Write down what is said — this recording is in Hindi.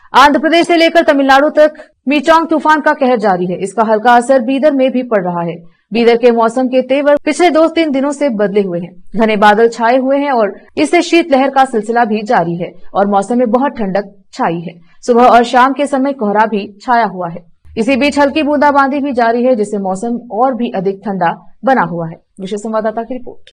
आंध्र प्रदेश से लेकर तमिलनाडु तक मीचांग तूफान का कहर जारी है। इसका हल्का असर बीदर में भी पड़ रहा है। बीदर के मौसम के तेवर पिछले 2-3 दिनों से बदले हुए हैं। घने बादल छाए हुए हैं और इससे शीतलहर का सिलसिला भी जारी है और मौसम में बहुत ठंडक छाई है। सुबह और शाम के समय कोहरा भी छाया हुआ है। इसी बीच हल्की बूंदाबांदी भी जारी है, जिससे मौसम और भी अधिक ठंडा बना हुआ है। विशेष संवाददाता की रिपोर्ट।